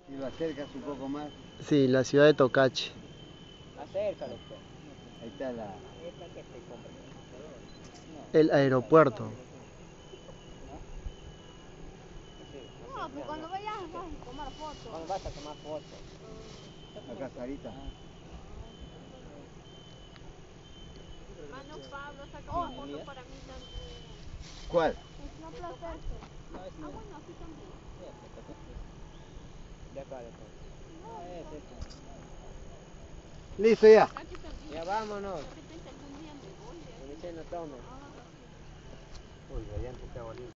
Y lo acercas un poco más. Sí, la ciudad de Tocache. Acércalo, pues. Ahí está la... El aeropuerto. No, pues cuando vayas vas a tomar fotos. ¿Cuándo vas a tomar fotos? La cascarita. Mano Pablo, saca una foto para mí también. ¿Cuál? Es una plaza esto. Ah, bueno, aquí también. De acá, de acá. Es esto. Listo ya. Aquí también. Ya vámonos. De repente algún día me voy. Que no tome. Uy, allá empecé a valer.